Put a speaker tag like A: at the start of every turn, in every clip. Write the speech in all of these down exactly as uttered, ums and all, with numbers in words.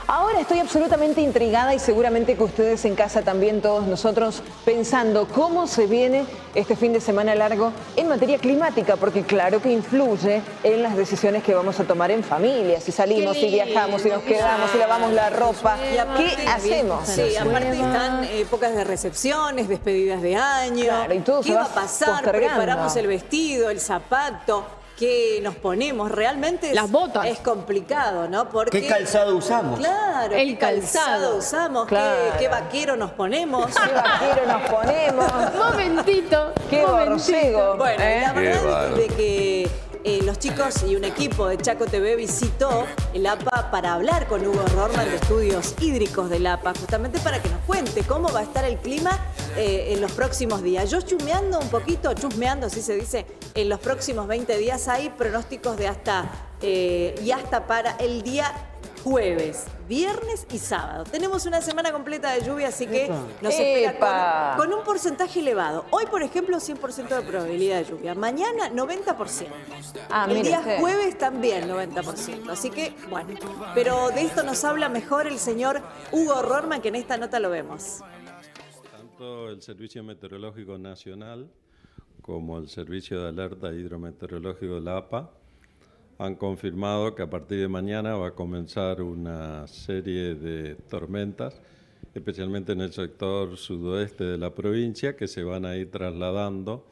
A: Ahora estoy absolutamente intrigada y seguramente que ustedes en casa también, todos nosotros, pensando cómo se viene este fin de semana largo en materia climática, porque claro que influye en las decisiones que vamos a tomar en familia, si salimos, si viajamos, si nos quedamos, si lavamos la ropa, ¿qué hacemos?
B: Sí, aparte están épocas de recepciones, despedidas de año,
A: claro, y todo
B: ¿qué va a pasar? Preparamos el vestido, el zapato, ¿qué nos ponemos? Realmente
C: las botas.
B: Es complicado, ¿no? Porque,
D: ¿qué calzado usamos?
B: Claro,
C: el
B: ¿qué calzado,
C: calzado
B: usamos?
A: Claro.
B: ¿Qué, ¿Qué vaquero nos ponemos?
A: ¿Qué vaquero nos ponemos?
C: Momentito.
A: ¡Qué
C: momentito.
A: borcego!
B: Bueno,
A: ¿eh?
B: la verdad es de que eh, los chicos y un equipo de Chaco T V visitó el A P A para hablar con Hugo Rorman de Estudios Hídricos del A P A, justamente para que nos cuente cómo va a estar el clima eh, en los próximos días. Yo chusmeando un poquito, chusmeando, así se dice, en los próximos veinte días hay pronósticos de hasta eh, y hasta para el día jueves, viernes y sábado. Tenemos una semana completa de lluvia, así que nos espera con, con un porcentaje elevado. Hoy, por ejemplo, cien por ciento de probabilidad de lluvia. Mañana, noventa por ciento.
A: Ah,
B: el día
A: usted.
B: jueves también, noventa por ciento. Así que, bueno. Pero de esto nos habla mejor el señor Hugo Rorman, que en esta nota lo vemos.
E: Tanto el Servicio Meteorológico Nacional como el Servicio de Alerta Hidrometeorológico de la A P A han confirmado que a partir de mañana va a comenzar una serie de tormentas, especialmente en el sector sudoeste de la provincia, que se van a ir trasladando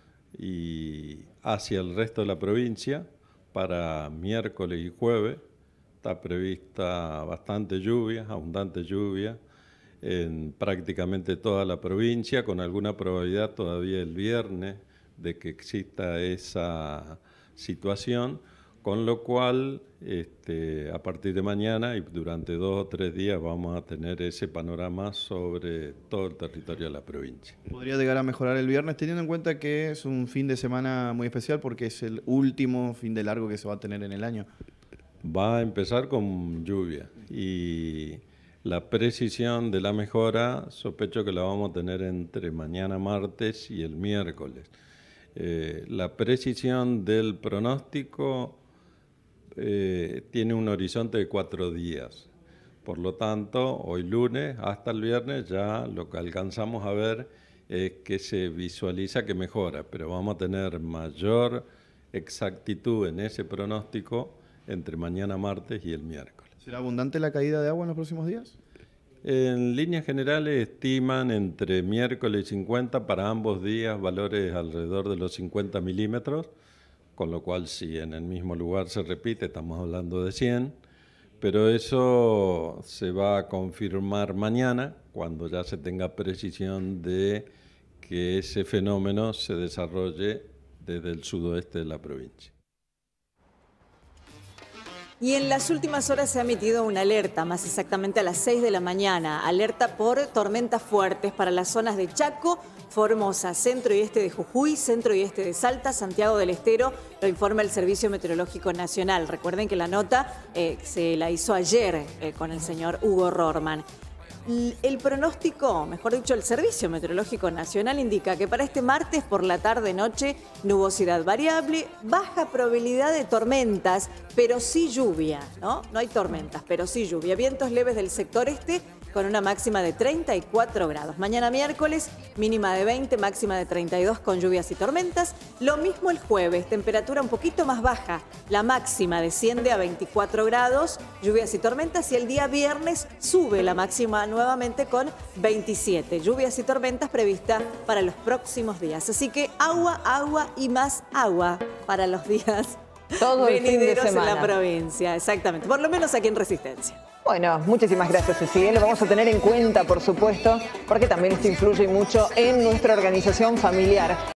E: y hacia el resto de la provincia. Para miércoles y jueves está prevista bastante lluvia, abundante lluvia, en prácticamente toda la provincia, con alguna probabilidad todavía el viernes de que exista esa situación. Con lo cual, este, a partir de mañana y durante dos o tres días vamos a tener ese panorama sobre todo el territorio de la provincia.
F: Podría llegar a mejorar el viernes, teniendo en cuenta que es un fin de semana muy especial porque es el último fin de largo que se va a tener en el año.
E: Va a empezar con lluvia y la precisión de la mejora sospecho que la vamos a tener entre mañana martes y el miércoles. Eh, la precisión del pronóstico Eh, tiene un horizonte de cuatro días. Por lo tanto, hoy lunes hasta el viernes ya lo que alcanzamos a ver es que se visualiza que mejora, pero vamos a tener mayor exactitud en ese pronóstico entre mañana martes y el miércoles.
F: ¿Será abundante la caída de agua en los próximos días?
E: En líneas generales estiman entre miércoles y cincuenta para ambos días valores alrededor de los cincuenta milímetros, con lo cual si en el mismo lugar se repite, estamos hablando de cien, pero eso se va a confirmar mañana, cuando ya se tenga precisión de que ese fenómeno se desarrolle desde el sudoeste de la provincia.
B: Y en las últimas horas se ha emitido una alerta, más exactamente a las seis de la mañana, alerta por tormentas fuertes para las zonas de Chaco, Formosa, centro y este de Jujuy, centro y este de Salta, Santiago del Estero, lo informa el Servicio Meteorológico Nacional. Recuerden que la nota eh, se la hizo ayer eh, con el señor Hugo Rorman. El pronóstico, mejor dicho, el Servicio Meteorológico Nacional indica que para este martes por la tarde-noche, nubosidad variable, baja probabilidad de tormentas, pero sí lluvia, ¿no? No hay tormentas, pero sí lluvia. Vientos leves del sector este con una máxima de treinta y cuatro grados. Mañana miércoles, mínima de veinte, máxima de treinta y dos con lluvias y tormentas. Lo mismo el jueves, temperatura un poquito más baja. La máxima desciende a veinticuatro grados, lluvias y tormentas. Y el día viernes sube la máxima nuevamente con veintisiete. Lluvias y tormentas previstas para los próximos días. Así que agua, agua y más agua para los días
A: todo el fin de semana
B: en la provincia. Exactamente, por lo menos aquí en Resistencia.
A: Bueno, muchísimas gracias, Cecilia. Lo vamos a tener en cuenta, por supuesto, porque también esto influye mucho en nuestra organización familiar.